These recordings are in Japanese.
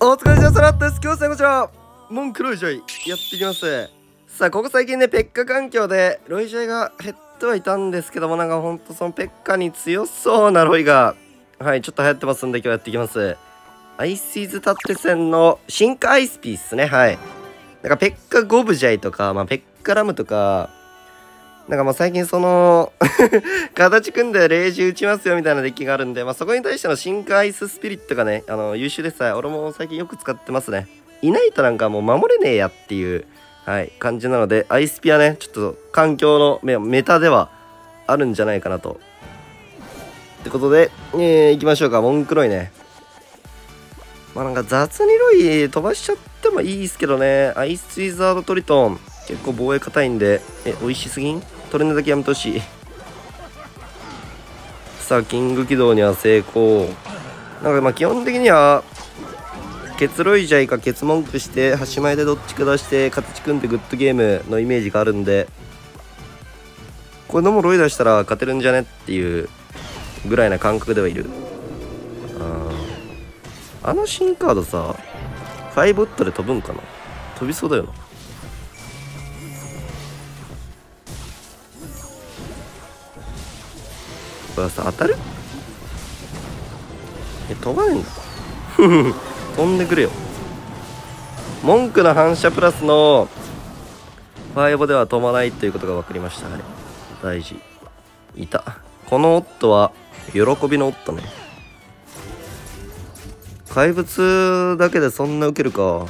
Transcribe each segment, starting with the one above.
お疲れ様です。今日はこちらモンクロイジョイやっていきます。さあここ最近ねペッカ環境でロイジョイが減ってはいたんですけども、なんかほんとそのペッカに強そうなロイがちょっと流行ってますんで今日やっていきます。アイスイズタッテ戦の進化アイスピースね。なんかペッカゴブジャイとか、ペッカラムとか、なんか最近その形組んでレイジ打ちますよみたいなデッキがあるんで、そこに対しての進化アイススピリットがね、優秀でさ、俺も最近よく使ってますね。いないとなんかもう守れねえやっていう、感じなので、アイスピはね、ちょっと環境のメタではあるんじゃないかなと。ってことで、行きましょうか。モンクロイね。なんか雑にロイ飛ばしちゃってもいいですけどね。アイスウィザードトリトン、結構防衛硬いんで、美味しすぎん？トレンドだけやめてほしい。さあキング起動には成功。なんか基本的にはケツロイジャイかケツモンクして端前でどっちか出して形組んでグッドゲームのイメージがあるんで、これでもロイ出したら勝てるんじゃねっていうぐらいな感覚ではいる。あの新カードさ5ウッドで飛ぶんかな。飛びそうだよな。これさ当たる？飛ばねえんだ飛んでくれよ。文句の反射プラスのファイボでは飛ばないということが分かりました。大事。いた。このオットは喜びのオットね。怪物だけでそんな受けるか。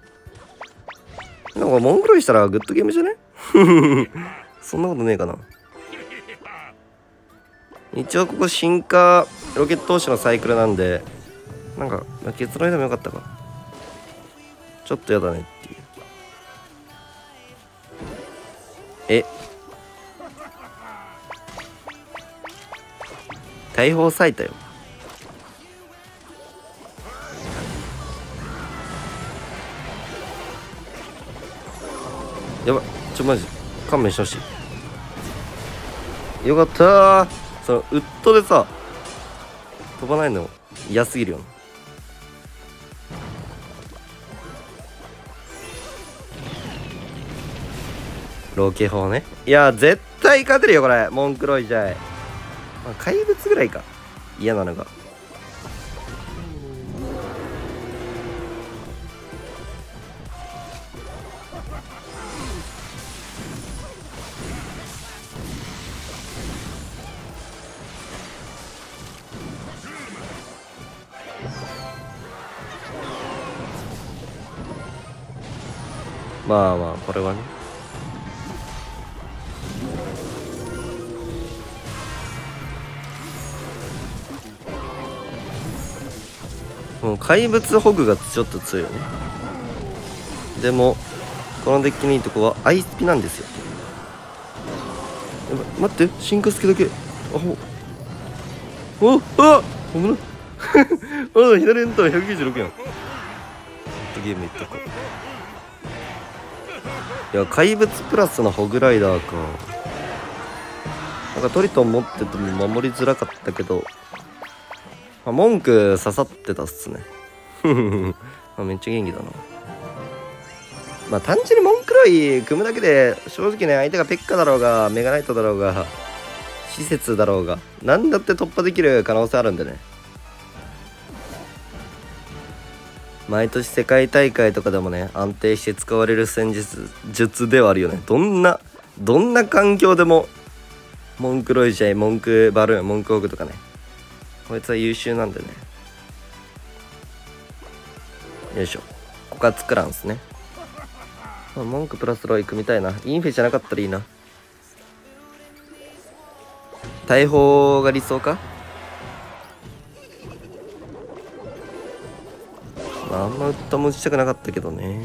なんかモンクロイしたらグッドゲームじゃねそんなことねえかな。一応ここ進化ロケット投手のサイクルなんで、なんか結論でもよかったか。ちょっとやだねっていう。大砲割いたよ。やばい、マジ勘弁してほしい。よかったー。そのウッドでさ飛ばないの嫌すぎるよな。ロケ砲ね。いや絶対勝てるよこれ。モンクロイジャイ、怪物ぐらいか嫌なのが。これはね。もう怪物ホグがちょっと強いよね。でもこのデッキのいいとこはアイスピなんですよ。待って、進化スケだけ。危ない左エンター196やん。ゲームいったか。いや怪物プラスのホグライダーか。なんかトリトン持ってても守りづらかったけど、文句刺さってたっすねめっちゃ元気だな。単純にモンクロイ組むだけで正直ね、相手がペッカだろうがメガナイトだろうが施設だろうが何だって突破できる可能性あるんでね。毎年世界大会とかでもね安定して使われる戦術ではあるよね。どんな環境でもモンクロイジャイ、モンクバルーン、モンクオグとかね、こいつは優秀なんでね。よいしょ、ここは作らんすね。モンクプラスロイ組みたいな。インフェじゃなかったらいいな。大砲が理想か。あんまウッドも打ちたくなかったけどね。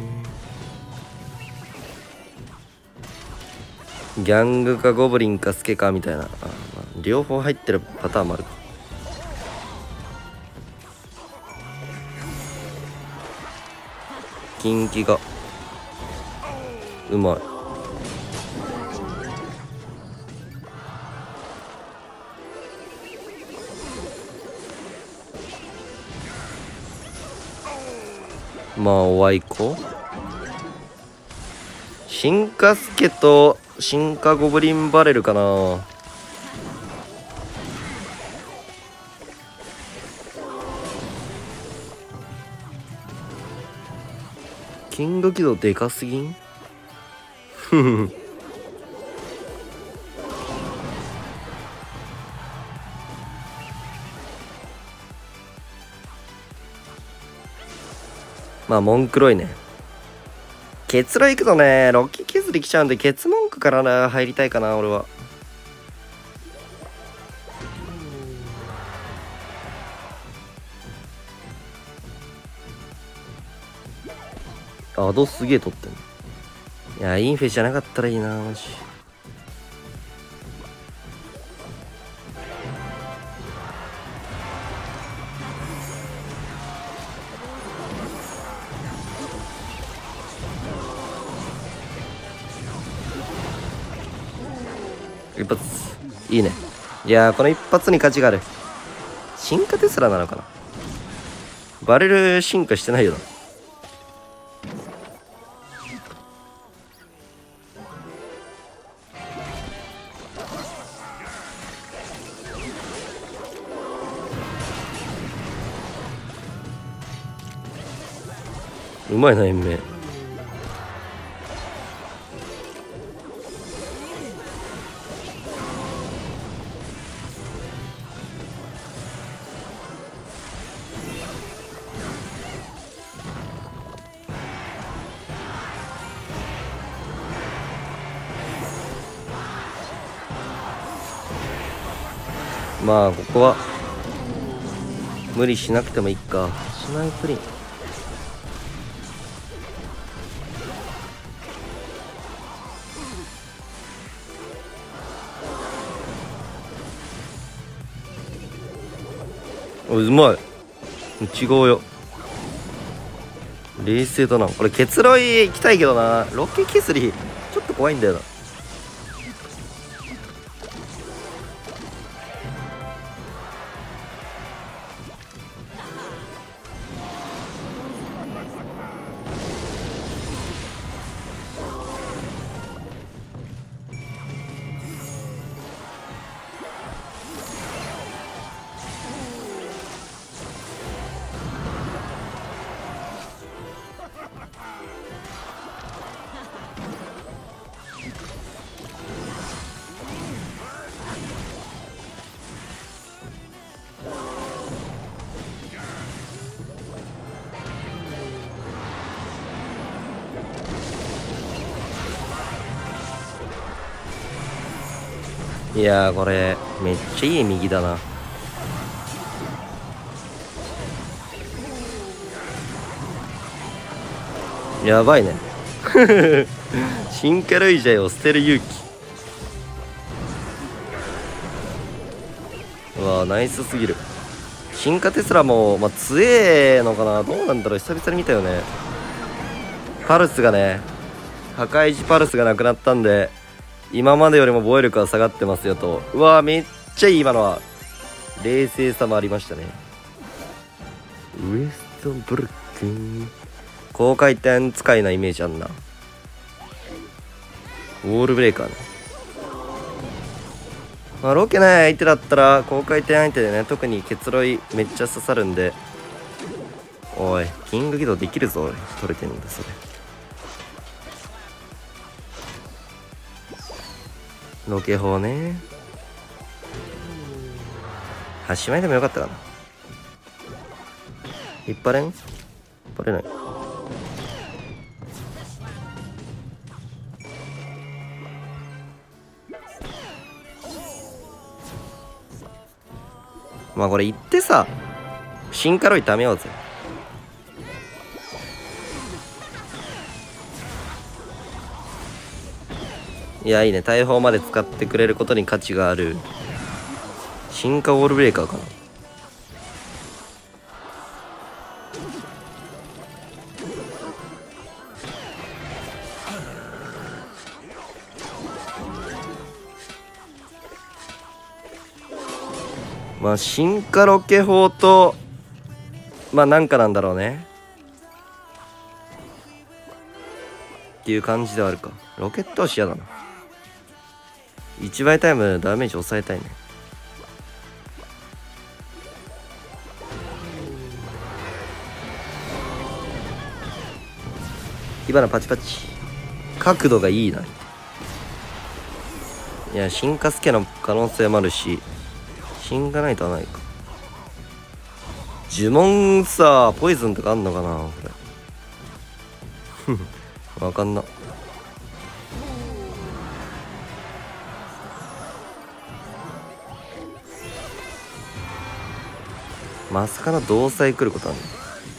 ギャングかゴブリンかスケかみたいな。両方入ってるパターンもあるか。キンキがうまい。 まあおあいこ進化スケと進化ゴブリンバレルかな。キング軌道でかすぎんふふまあモンクロイね。結露行くとね、ロッキー削り来ちゃうんで、結文句からな入りたいかな、俺は。アドすげえ取ってんの。いや、インフェじゃなかったらいいな、マジ。一発いいね。いやー、この一発に価値がある。進化テスラなのかな。バレル進化してないよな。うまいな、延命。まあここは無理しなくてもいいか。シナイプリンうまい。違うよ。冷静だな。これ結露行きたいけどな。ロッキー削りちょっと怖いんだよな。いやー、これめっちゃいい右だな。やばいね進化類ジャイを捨てる勇気。うわー、ナイスすぎる。進化テスラもまあ強えのかな。どうなんだろう、久々に見たよね。パルスがね、破壊時パルスがなくなったんで今までよりも防衛力は下がってますよと。うわー、めっちゃいい。今のは冷静さもありましたね。ウエストブルックン高回転使いなイメージあんな。ウォールブレーカーね。まあロケない相手だったら高回転相手でね、特に結露めっちゃ刺さるんで。おい、キング起動できるぞ。おい、取れてんだそれ。ロケ砲ね。端前でもよかったかな。引っ張れん？引っ張れない。まあこれ行ってさ、進化ロイ貯めようぜ。いや、いいね。大砲まで使ってくれることに価値がある。進化ウォールブレーカーかな。まあ進化ロケ砲とまあなんかなんだろうね。 っていう感じではあるか。ロケットは視野だな。1倍タイムダメージ抑えたいね。火花パチパチ。角度がいいな。いや、進化スケの可能性もあるし、進化ないとはないか。呪文さ、ポイズンとかあんのかなこれ。わかんな。まさかの同彩来ることあるの。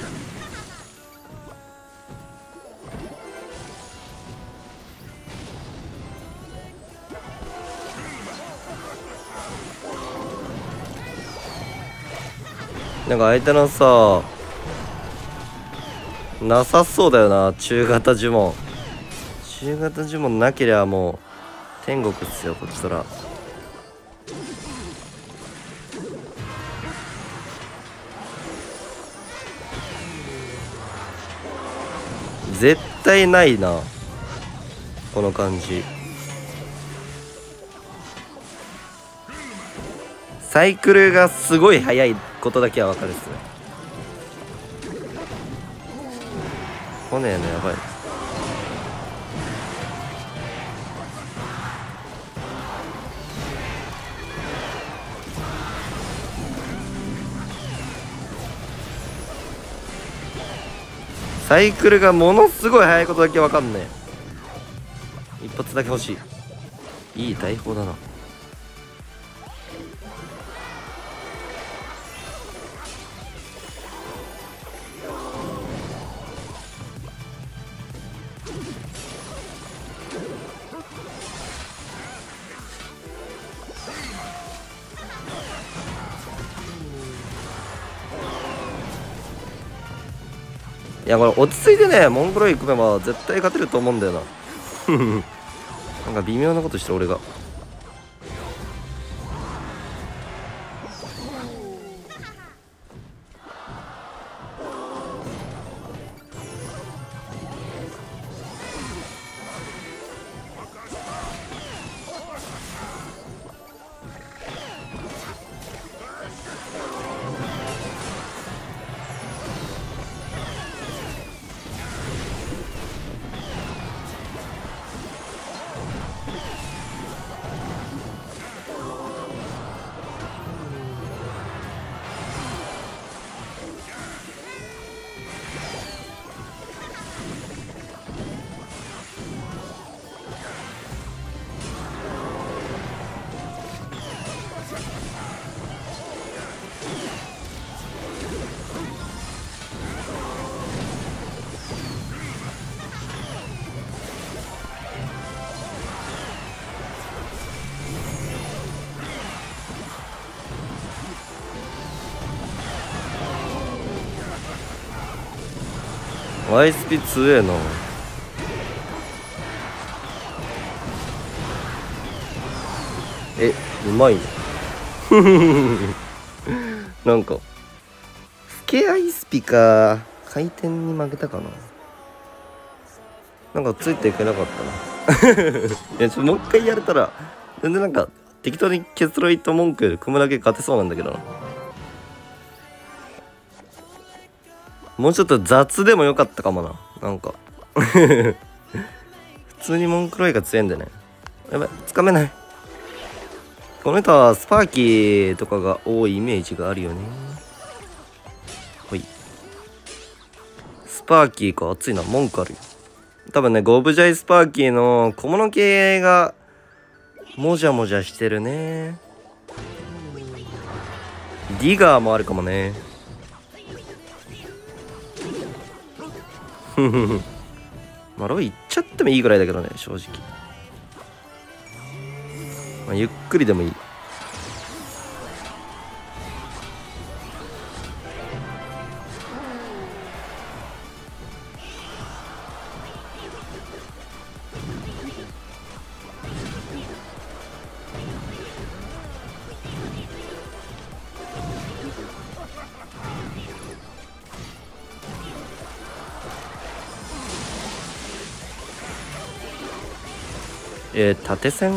なんか相手のさ、なさそうだよな。中型呪文なけりゃもう天国っすよこっちとら。絶対ないなこの感じ。サイクルがすごい速いことだけは分かるっすね。来ねえのやばい。サイクルがものすごい速いことだけ分かんねえ。一発だけ欲しい。いい大砲だな。いやこれ落ち着いてねモンゴル行くめば絶対勝てると思うんだよな。なんか微妙なことしてる俺が。ワイスピ強えな。うまいね。なんかスケアイスピか回転に負けたかな。なんかついていけなかったな。いやもう一回やれたら全然なんか適当にケツロイと文句組むだけ勝てそうなんだけどな。もうちょっと雑でもよかったかもな。なんか普通にモンクロイが強いんでね。やばいつかめない。この人はスパーキーとかが多いイメージがあるよね。ほいスパーキーか熱いな。文句あるよ多分ね。ゴブジャイスパーキーの小物系がもじゃもじゃしてるね。ディガーもあるかもね。まあロイ行っちゃってもいいぐらいだけどね正直。まあ、ゆっくりでもいい。 縦線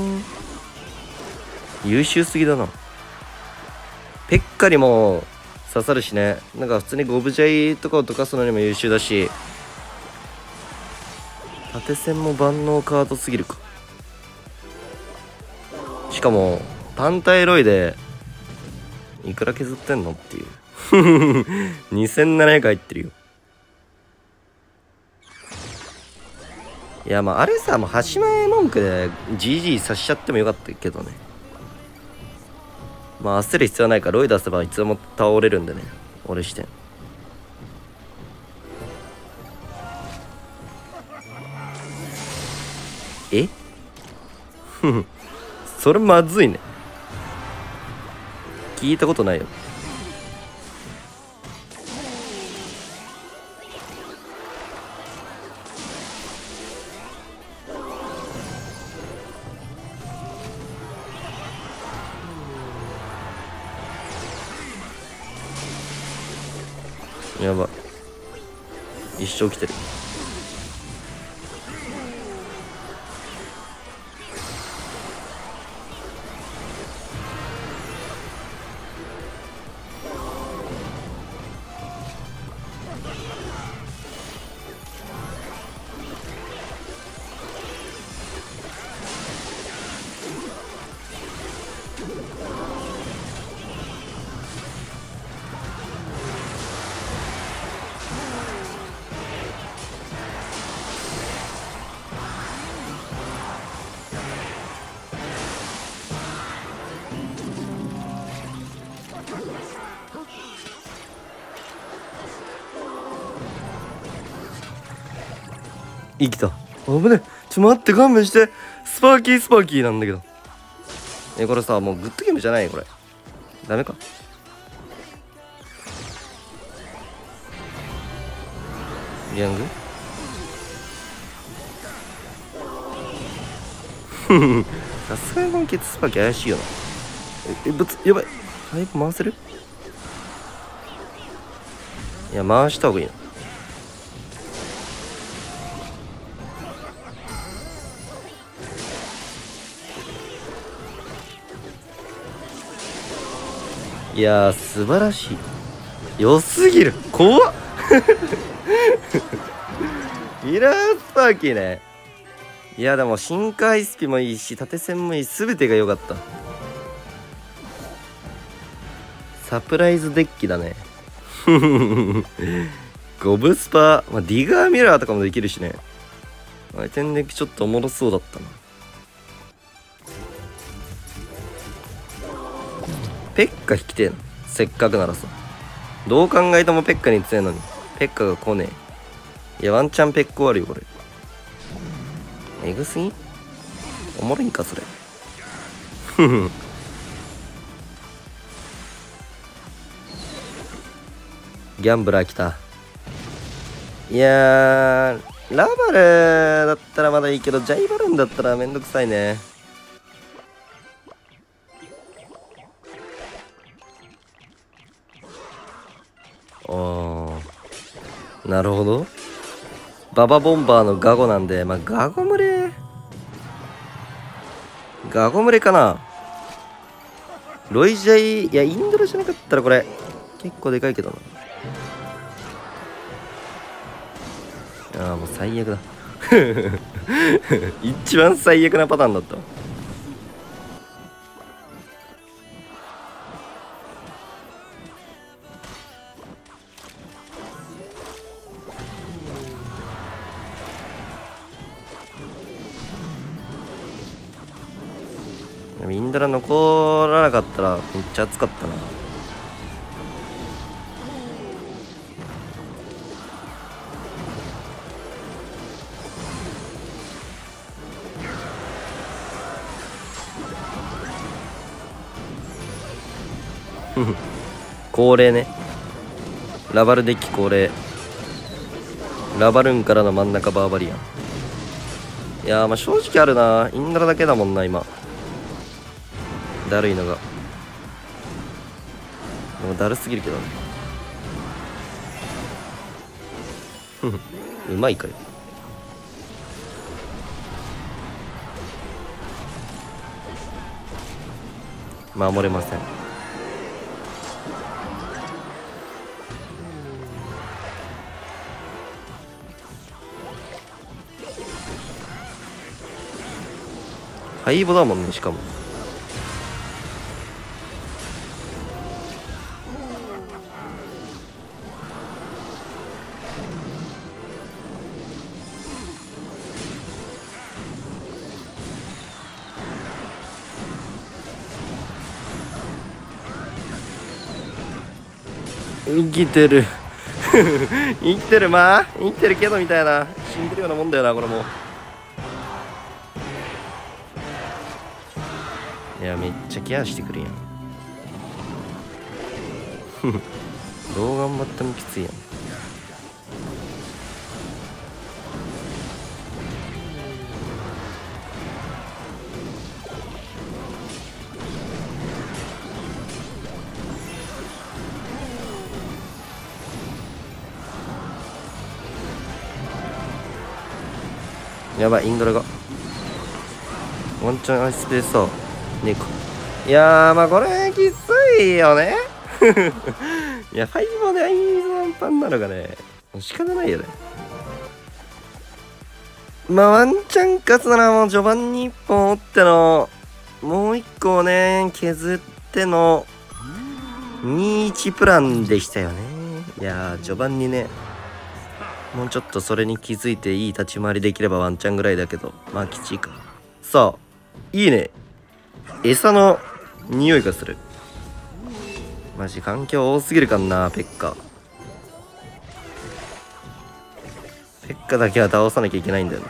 優秀すぎだな。ペッカにも刺さるしね。なんか普通にゴブジャイとかを溶かすのにも優秀だし、縦線も万能カードすぎるか。しかも単体ロイでいくら削ってんのっていう2700入ってるよ。いや、まああれさ、もう端前文句で GG さしちゃってもよかったけどね。まあ焦る必要はないから、ロイ出せばいつでも倒れるんでね、俺視点。えそれまずいね。聞いたことないよ。やば、一生来てる。生きた。危ねえ。待って、勘弁して。スパーキーなんだけど。これさ、もうグッドゲームじゃないこれ。ダメか。ギャングさすがに本気スパーキー怪しいよな。やばい。タイプ回せる？いや、回した方がいいな。いやー、素晴らしい。良すぎる。怖っミラースパーキーね。いや、でも深海スピもいいし、縦線もいい。全てが良かった。サプライズデッキだね。ゴブスパ、まあ、ディガーミラーとかもできるしね。相手のデッキちょっとおもろそうだったな。ペッカ引きてえな。せっかくならさ。どう考えてもペッカに強いのにペッカが来ねえ。いや、ワンチャンペッカあるよこれ。エグすぎ？おもろいんかそれ。ギャンブラー来た。いやー、ラバルだったらまだいいけど、ジャイバルーンだったらめんどくさいね。なるほど。ババボンバーのガゴなんで、まあ、ガゴ群れかな。ロイジャイ、いや、インドラじゃなかったらこれ、結構でかいけどな。ああ、もう最悪だ。一番最悪なパターンだったわ。インドラ残らなかったらめっちゃ熱かったな。恒例ね。ラバルデッキ恒例。ラバルーンからの真ん中バーバリアン。いやー、まあ正直あるな。インドラだけだもんな今。だるいのが。でもだるすぎるけどね。うまいかよ。 守れません。敗北だもんね、しかも。生きてる生きてる、まあ生きてるけどみたいな、死んでるようなもんだよなこれも。いやめっちゃケアしてくるやんどう頑張ってもきついやん。やばい、インドラがワンチャンアイスペースさねえか。いやーまあこれきついよねいやファイボでアイズワンパンなのがね仕方ないよね。まあワンチャン勝つならもう序盤に1本折ってのもう1個をね削っての2-1プランでしたよね。いやー序盤にねもうちょっとそれに気づいていい立ち回りできればワンチャンぐらいだけど、まあきちいか。さあいいね、餌の匂いがする。マジ環境多すぎるかんな。ペッカだけは倒さなきゃいけないんだよね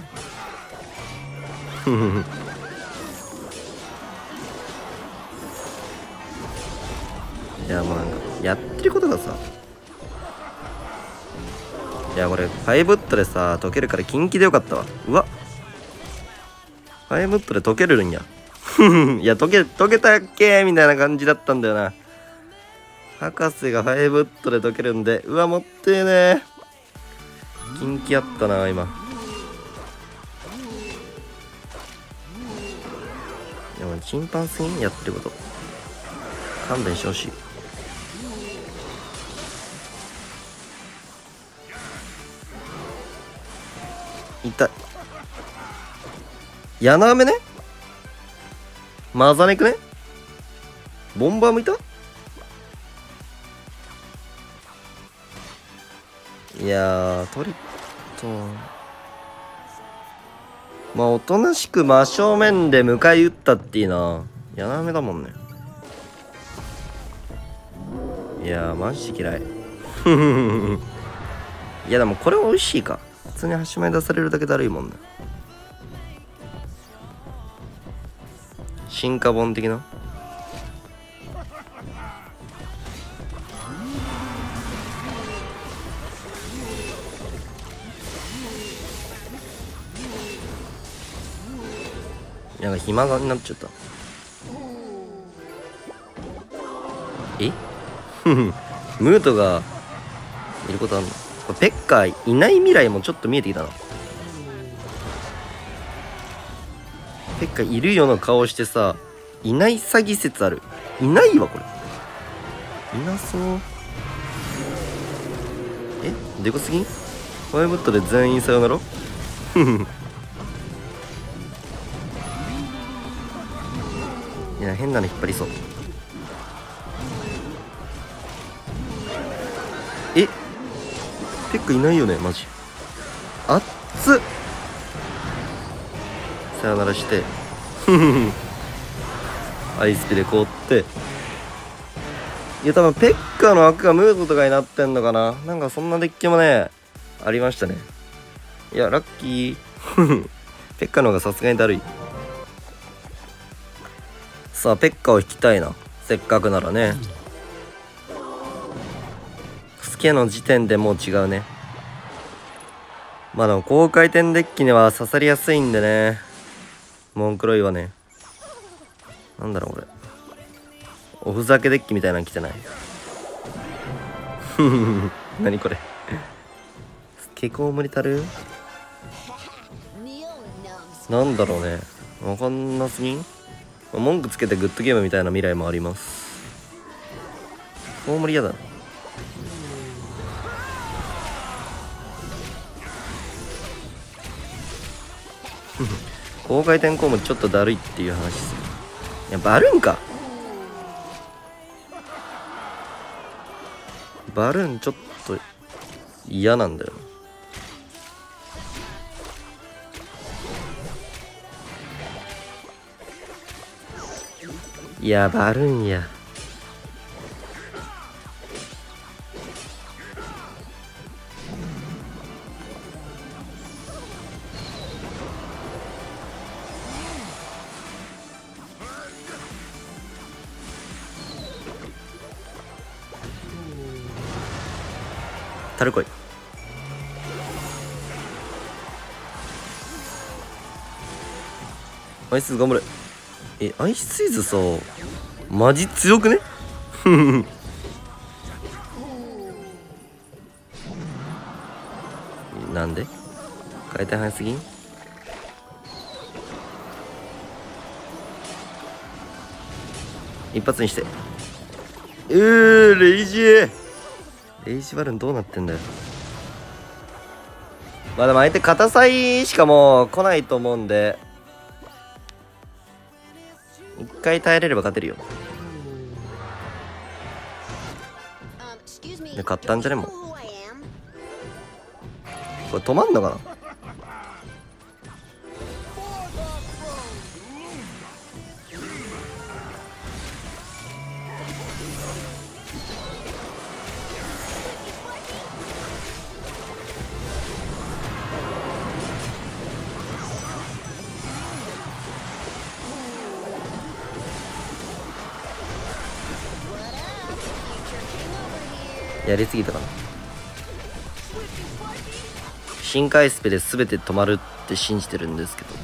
いやもうなんかやってることがさ、いやこれ5ウッドでさ解けるから近畿でよかったわ。うわ5ウッドで解けるんやいや解けたっけみたいな感じだったんだよな。博士が5ウッドで解けるんで、うわもってえねー。近畿あったな今。でもチンパンすぎんやってること、勘弁してほしい。痛い。ヤナアメね、マザネクね、ボンバーもいた。いやートリットまあおとなしく真正面で迎え撃ったっていいな。ヤナアメだもんね。いやーマジで嫌いいやでもこれ美味しいか。普通に端前出されるだけだるいもんね。進化本的な。なんか暇がになっちゃった。えムートがいることあんの？これペッカーいない未来もちょっと見えてきたな。ペッカーいるよの顔してさ、いない詐欺説ある。いないわこれ。いなそう。でかすぎん？ファイブットで全員さよならいや変なの引っ張りそう。ペッカいないよねマジ。あっつ。さよならしてアイスピで凍って。いや多分ペッカの枠がムードとかになってんのかな。なんかそんなデッキもねありましたね。いやラッキーペッカの方がさすがにだるい。さあペッカを引きたいな、せっかくならね。スケの時点でもう違うね。まあでも高回転デッキには刺さりやすいんでね。モンクロイはね、なんだろう俺おふざけデッキみたいなの来てない何これスケコウムリたるなんだろうね、わかんなすぎん。 文句つけてグッドゲームみたいな未来もあります。大盛り嫌だな。高回転コームちょっとだるいっていう話する。いやバルーンか。バルーンちょっと嫌なんだよ。いやバルーンや。タルコイ。アイス頑張れ。アイスイズさマジ強くね。なんで回転早すぎん。一発にして。レイジバルーンどうなってんだよ。まあでも相手片サイしかもう来ないと思うんで、一回耐えれれば勝てるよ。で勝ったんじゃねもう。これ止まんのかな。やりすぎたかな。深海スペで全て止まるって信じてるんですけど、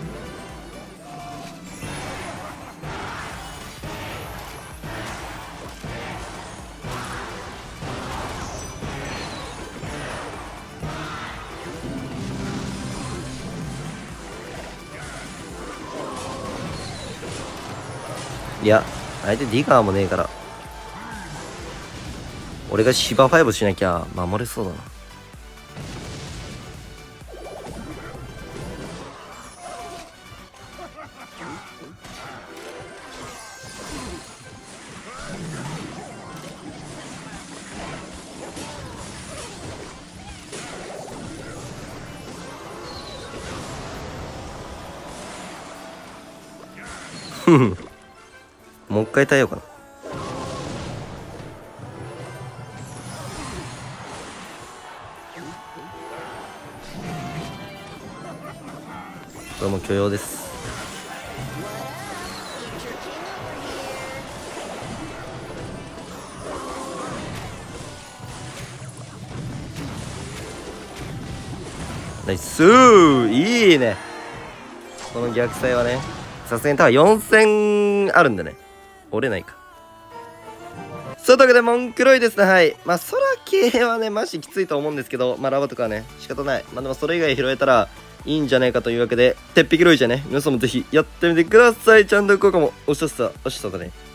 いや相手ディガーもねえから俺が芝5しなきゃ守れそうだな。もう一回耐えようかな。これも許容です。ナイスー、いいね。この逆サイはねさすがに多分4000あるんでね折れないか。そうというわけでモンクロイですね。はい、まあ空系はねマジきついと思うんですけど、まあラバとかはね仕方ない。まあでもそれ以外拾えたらいいんじゃないかというわけで、鉄壁ロイじゃね皆さんもぜひやってみてください。チャンネル効果も押しただね。